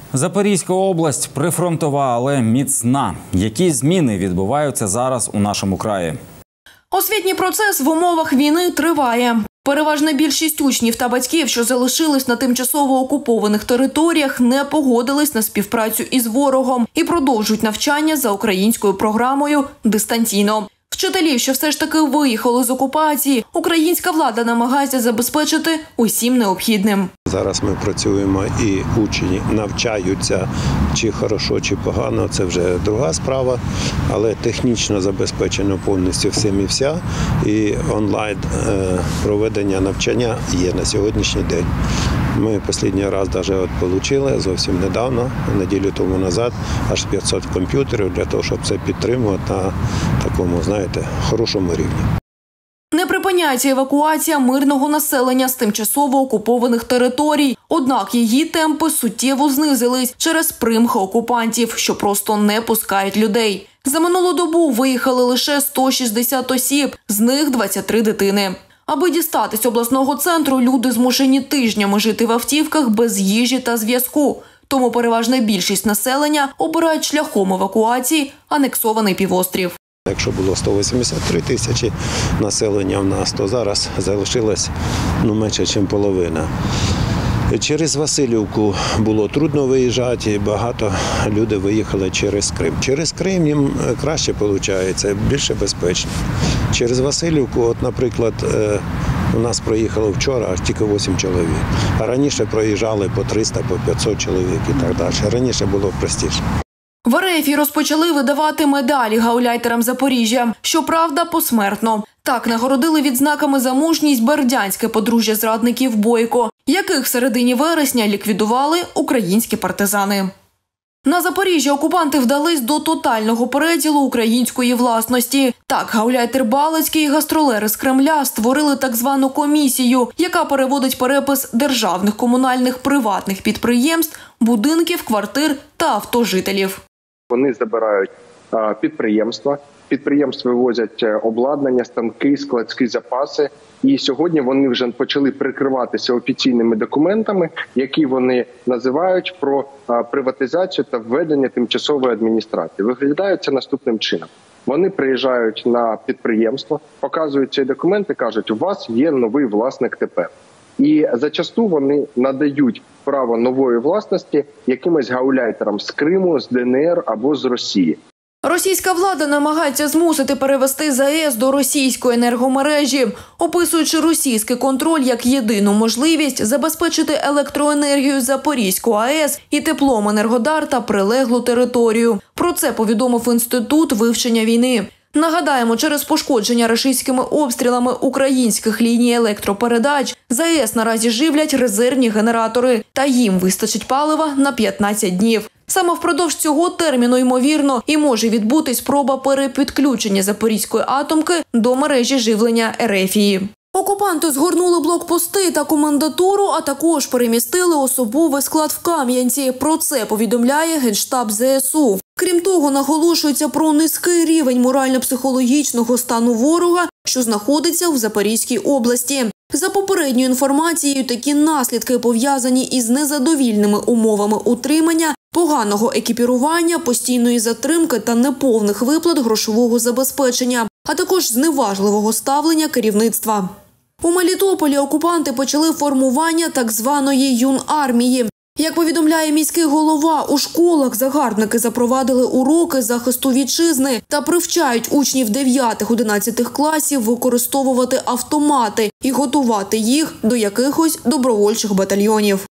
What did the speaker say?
Запорізька область прифронтова, але міцна. Які зміни відбуваються зараз у нашому краї? Освітній процес в умовах війни триває. Переважна більшість учнів та батьків, що залишились на тимчасово окупованих територіях, не погодились на співпрацю із ворогом і продовжують навчання за українською програмою дистанційно. Вчителів, що все ж таки виїхали з окупації, українська влада намагається забезпечити усім необхідним. Зараз ми працюємо і учні навчаються, чи хорошо, чи погано, це вже друга справа, але технічно забезпечено повністю всім і вся, і онлайн проведення навчання є на сьогоднішній день. Ми останній раз навіть отримали зовсім недавно, неділю тому назад, аж 500 комп'ютерів для того, щоб це підтримувати на такому, знаєте, хорошому рівні. Не припиняється евакуація мирного населення з тимчасово окупованих територій. Однак її темпи суттєво знизились через примхи окупантів, що просто не пускають людей. За минулу добу виїхали лише 160 осіб, з них 23 дитини. Аби дістатись обласного центру, люди змушені тижнями жити в автівках без їжі та зв'язку. Тому переважна більшість населення обирають шляхом евакуації анексований півострів. Якщо було 183 тисячі населення в нас, то зараз залишилось менше, ніж половина. Через Василівку було трудно виїжджати, і багато людей виїхали через Крим. Через Крим їм краще виходить, більше безпечно. Через Василівку, от, наприклад, у нас проїхало вчора тільки 8 чоловік, а раніше проїжджали по 300, по 500 чоловік і так далі. Раніше було простіше. В РФ розпочали видавати медалі гауляйтерам Запоріжжя. Щоправда, посмертно. Так нагородили відзнаками за мужність бердянське подружжя зрадників Бойко, яких в середині вересня ліквідували українські партизани. На Запоріжжя окупанти вдались до тотального переділу української власності. Так, гауляйтер Балицький і гастролери з Кремля створили так звану комісію, яка переводить перепис державних, комунальних, приватних підприємств, будинків, квартир та авто жителів. Вони забирають підприємства, вивозять обладнання, станки, складські запаси. І сьогодні вони вже почали прикриватися офіційними документами, які вони називають про приватизацію та введення тимчасової адміністрації. Виглядає це наступним чином. Вони приїжджають на підприємство, показують цей документ і кажуть, у вас є новий власник тепер. І зачасту вони надають право нової власності якимось гауляйтерам з Криму, з ДНР або з Росії. Російська влада намагається змусити перевести ЗАЕС до російської енергомережі, описуючи російський контроль як єдину можливість забезпечити електроенергію Запорізької АЕС і теплом Енергодар та прилеглу територію. Про це повідомив Інститут вивчення війни. Нагадаємо, через пошкодження рашистськими обстрілами українських ліній електропередач ЗАЕС наразі живлять резервні генератори, та їм вистачить палива на 15 днів. Саме впродовж цього терміну, ймовірно, і може відбутись спроба перепідключення Запорізької атомки до мережі живлення Ерефії. Окупанти згорнули блокпости та комендатуру, а також перемістили особовий склад в Кам'янці. Про це повідомляє Генштаб ЗСУ. Крім того, наголошується про низький рівень морально-психологічного стану ворога, що знаходиться в Запорізькій області. За попередньою інформацією, такі наслідки пов'язані із незадовільними умовами утримання, поганого екіпірування, постійної затримки та неповних виплат грошового забезпечення, а також зневажливого ставлення керівництва. У Мелітополі окупанти почали формування так званої юнармії. Як повідомляє міський голова, у школах загарбники запровадили уроки захисту вітчизни та привчають учнів 9-11 класів використовувати автомати і готувати їх до якихось добровольчих батальйонів.